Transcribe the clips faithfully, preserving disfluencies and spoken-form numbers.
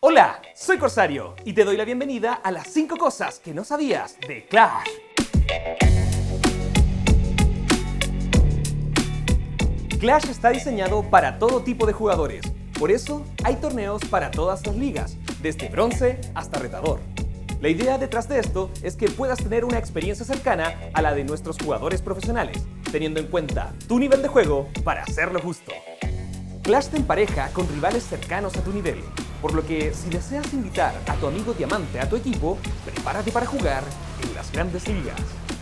Hola, soy Corsario y te doy la bienvenida a las cinco cosas que no sabías de Clash. Clash está diseñado para todo tipo de jugadores, por eso hay torneos para todas las ligas, desde bronce hasta retador. La idea detrás de esto es que puedas tener una experiencia cercana a la de nuestros jugadores profesionales, teniendo en cuenta tu nivel de juego para hacerlo justo. Clash te empareja con rivales cercanos a tu nivel, por lo que si deseas invitar a tu amigo diamante a tu equipo, prepárate para jugar en las grandes ligas.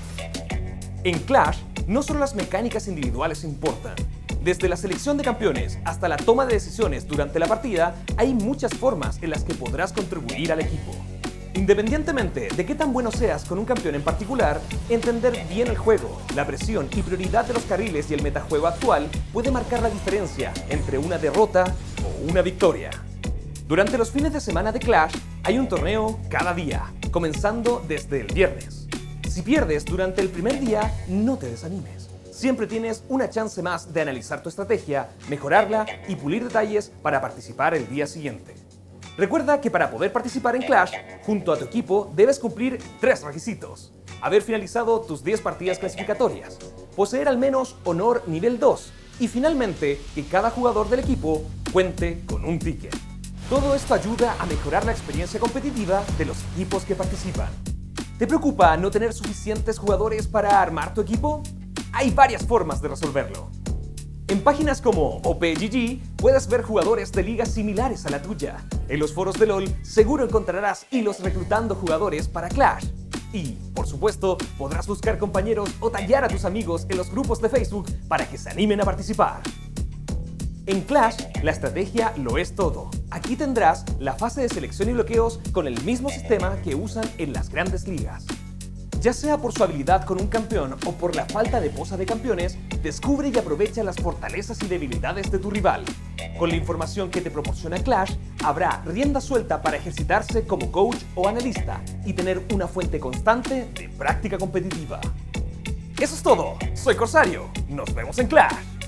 En Clash, no solo las mecánicas individuales importan. Desde la selección de campeones hasta la toma de decisiones durante la partida, hay muchas formas en las que podrás contribuir al equipo. Independientemente de qué tan bueno seas con un campeón en particular, entender bien el juego, la presión y prioridad de los carriles y el metajuego actual puede marcar la diferencia entre una derrota o una victoria. Durante los fines de semana de Clash, hay un torneo cada día, comenzando desde el viernes. Si pierdes durante el primer día, no te desanimes. Siempre tienes una chance más de analizar tu estrategia, mejorarla y pulir detalles para participar el día siguiente. Recuerda que para poder participar en Clash, junto a tu equipo debes cumplir tres requisitos. Haber finalizado tus diez partidas clasificatorias, poseer al menos honor nivel dos y finalmente que cada jugador del equipo cuente con un ticket. Todo esto ayuda a mejorar la experiencia competitiva de los equipos que participan. ¿Te preocupa no tener suficientes jugadores para armar tu equipo? Hay varias formas de resolverlo. En páginas como O P G G puedes ver jugadores de ligas similares a la tuya. En los foros de LoL seguro encontrarás hilos reclutando jugadores para Clash. Y, por supuesto, podrás buscar compañeros o tallar a tus amigos en los grupos de Facebook para que se animen a participar. En Clash, la estrategia lo es todo. Aquí tendrás la fase de selección y bloqueos con el mismo sistema que usan en las grandes ligas. Ya sea por su habilidad con un campeón o por la falta de posa de campeones, descubre y aprovecha las fortalezas y debilidades de tu rival. Con la información que te proporciona Clash, habrá rienda suelta para ejercitarse como coach o analista y tener una fuente constante de práctica competitiva. Eso es todo, soy Corsario, nos vemos en Clash.